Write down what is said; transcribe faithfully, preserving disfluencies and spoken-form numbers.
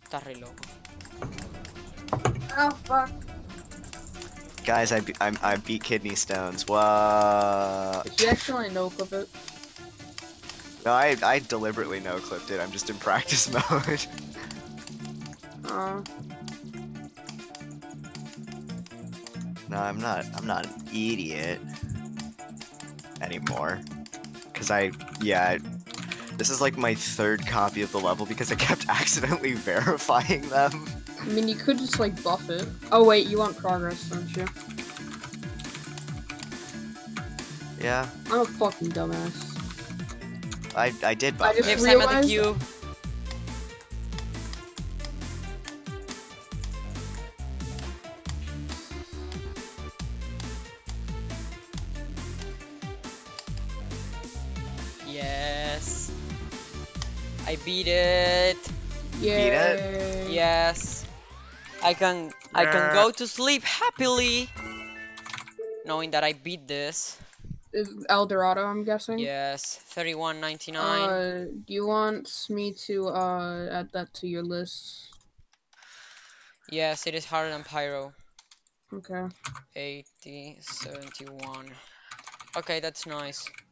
Estás re loco. Oh fuck. Guys, I, be I'm, I beat kidney stones. What? Did you actually no clip it? No, I, I deliberately no clipped it. I'm just in practice mode. Uh, No, I'm not. I'm not an idiot anymore. Cause I, yeah, this is like my third copy of the level because I kept accidentally verifying them. I mean, you could just like buff it. Oh wait, you want progress, don't you? Yeah, I'm a fucking dumbass. I I did buff I just it. Next time at the realized- queue. Yes. I beat it. Yeah. Yes. I can I can go to sleep happily knowing that I beat this. Is El Dorado, I'm guessing? Yes. thirty-one ninety-nine. Uh, do you want me to uh add that to your list? Yes, it is harder than Pyro. Okay. eighty, seventy-one. Okay, that's nice.